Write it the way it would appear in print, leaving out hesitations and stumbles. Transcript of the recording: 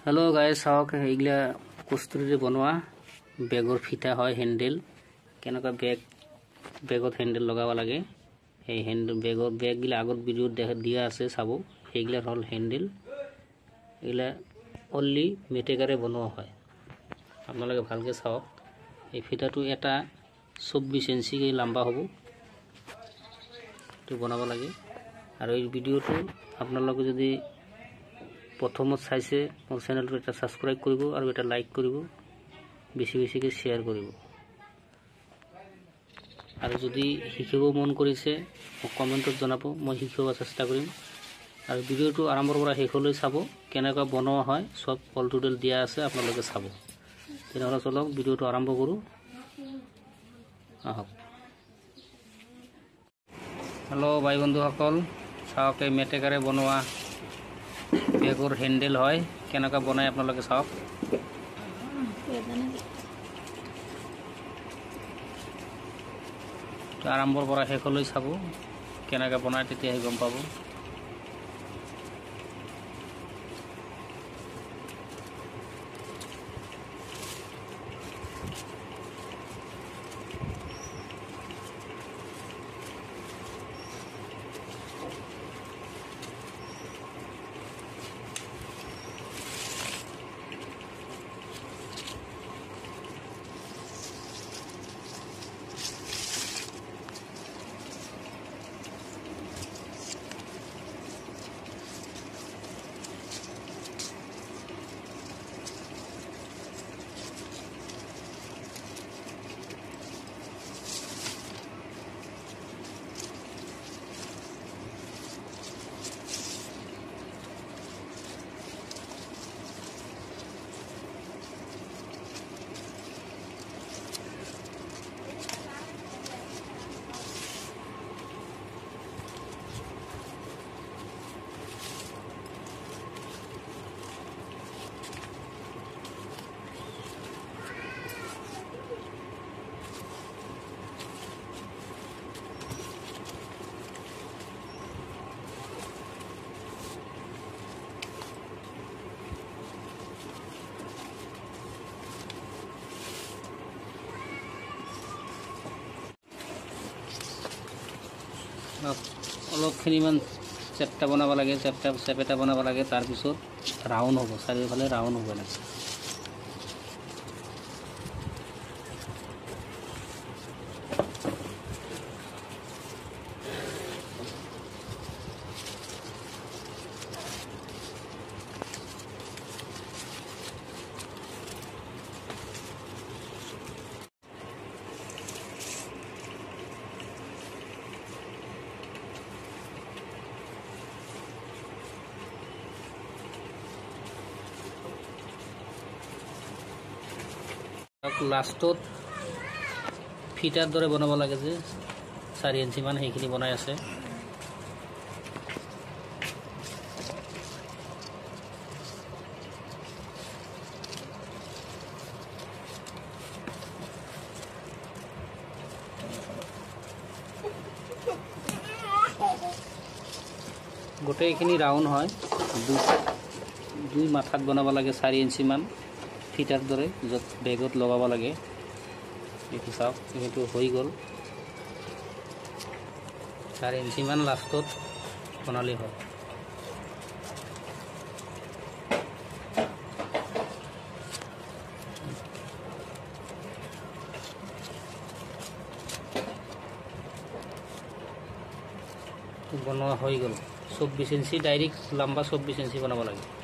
hello guys चाওক এইগিলা কস্তুৰীৰে বনোৱা বেগৰ ফিটা হয় হেন্ডেল কেনেকা বেগত হেন্ডেল লগাব লাগে এই হেন্ডেল বেগ গিলা আগত ভিডিও দিয়া আছে চাব এইগিলা হল হেন্ডেল এইগিলা অনলি মেটেকাৰে বনোৱা হয় আপোনালোকে ভালকে চাওক এই ফিটাটো এটা 24 ইঞ্চি কে লম্বা হ'ব তো বনাব লাগে আৰু এই ভিডিওটো আপোনালোকে যদি প্ৰথমত চাইছে মোৰ চেনেলটো এটা সাবস্ক্ৰাইব কৰিব আৰু এটা লাইক কৰিব বেছি বেছিকে শেয়াৰ কৰিব আৰু যদি শিকিব মন কৰিছে কমেন্টত জনাব মই শিকিব চেষ্টা কৰিম আৰু ভিডিওটো আৰম্ভৰ পৰা শেষলৈ চাব কেনেকা বনোৱা হয় সব অল টোটাল দিয়া আছে আপোনালোকে চাব তেনেহলে চলক ভিডিওটো আৰম্ভ কৰো আহক हेलो भाई बंधुসকল চাওক এই মেটেকাৰে বনোৱা বেগৰ হ্যান্ডেল হয় কেনেকা বনায় আপোনালোকে চাওক তো আৰম্ভৰ পৰা শেষলৈ চাব কেনেকা বনায় তেতিয়াহে গম পাব অলপখিনিমান চেপটা বনাব লাগে চেপেটা বনাব লাগে তাৰ পিছত ৰাউন্ড হ'ব চাৰিওফালে ৰাউন্ড হ'ব লাগে লাষ্টত ফিটাৰ দৰে বনাব লাগে যে 4 ইঞ্চি মান হেখিনি বনাই আছে গোটেইখিনি ৰাউন্ড হয় দুই মাথাত বনাব লাগে 4 ইঞ্চি মান ফিটাৰ দৰে যত বেগত লগাব লাগে এইটো চাওক এইটো হৈ গল 4 ইঞ্চি মান লাষ্টত বনালে হয় বনোৱা হৈ গল 24 ইঞ্চি ডাইৰেক্ট লম্বা 24 ইঞ্চি বনাব লাগে